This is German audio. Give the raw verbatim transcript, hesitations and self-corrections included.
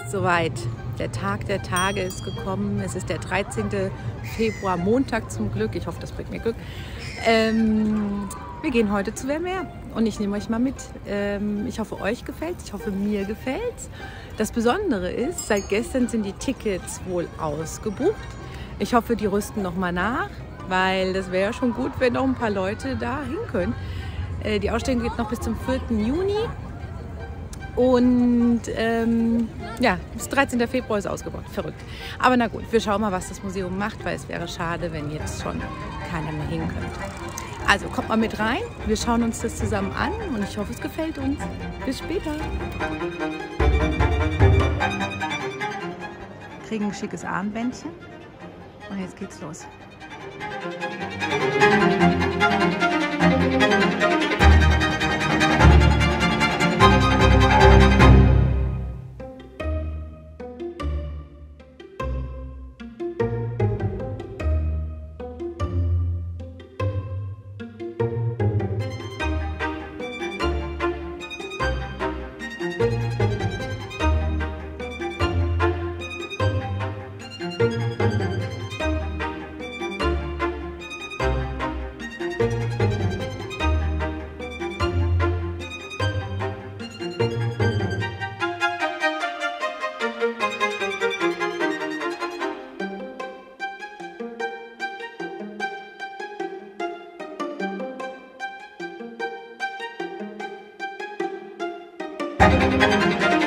ist soweit. Der Tag der Tage ist gekommen. Es ist der dreizehnte Februar, Montag zum Glück. Ich hoffe, das bringt mir Glück. Ähm, wir gehen heute zu Vermeer und ich nehme euch mal mit. Ähm, ich hoffe, euch gefällt es. Ich hoffe, mir gefällt es. Das Besondere ist, seit gestern sind die Tickets wohl ausgebucht. Ich hoffe, die rüsten noch mal nach, weil das wäre ja schon gut, wenn noch ein paar Leute da hin können. Äh, die Ausstellung geht noch bis zum vierten Juni. Und ähm, ja, bis dreizehnten Februar ist ausgebaut. Verrückt. Aber na gut, wir schauen mal, was das Museum macht, weil es wäre schade, wenn jetzt schon keiner mehr hin könnte. Also kommt mal mit rein, wir schauen uns das zusammen an und ich hoffe, es gefällt uns. Bis später. Kriegen ein schickes Armbändchen und jetzt geht's los. Thank you.